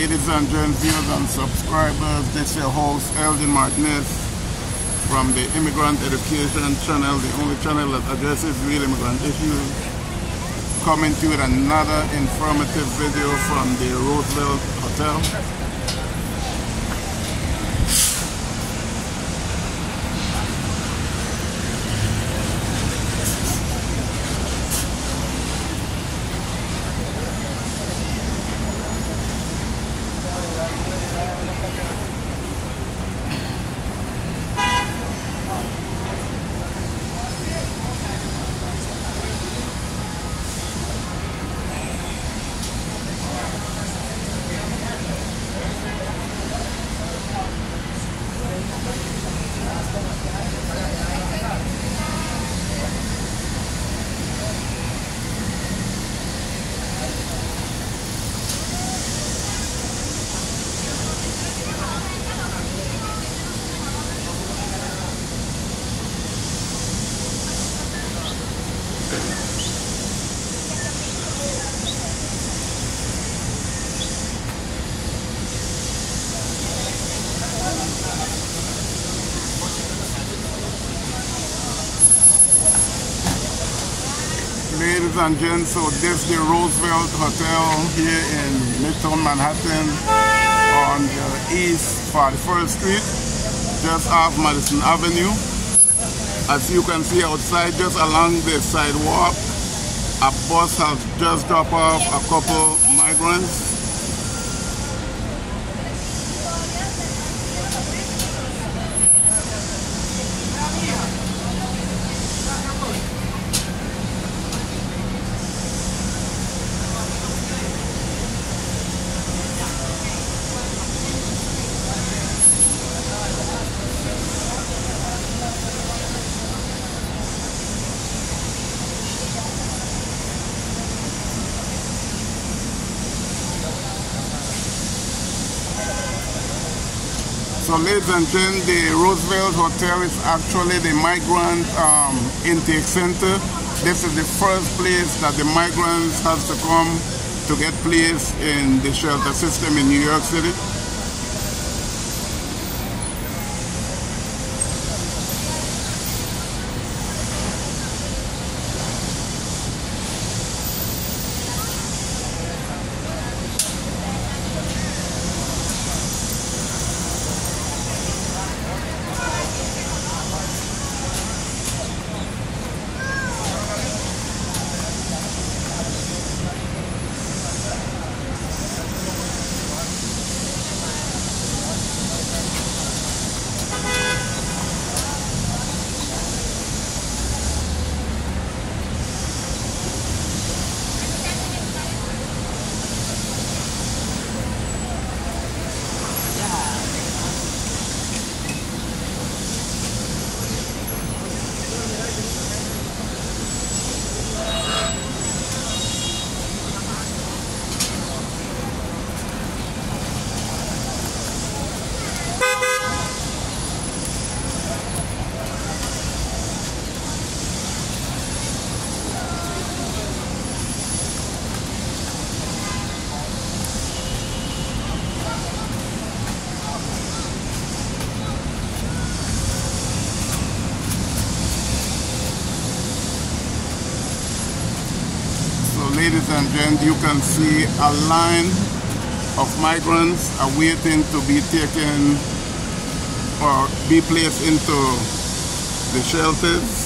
Ladies and gents, viewers and subscribers, this is your host Elgin Martinez from the Immigrant Education channel, the only channel that addresses real immigrant issues, coming to you with another informative video from the Roosevelt Hotel. Ladies and gents, so this is the Roosevelt Hotel here in Midtown Manhattan on the East 41st Street, just off Madison Avenue. As you can see outside, just along the sidewalk, a bus has just dropped off a couple migrants. So ladies and gents, the Roosevelt Hotel is actually the migrant intake center. This is the first place that the migrants have to come to get placed in the shelter system in New York City. Ladies and gents, you can see a line of migrants awaiting to be taken or be placed into the shelters.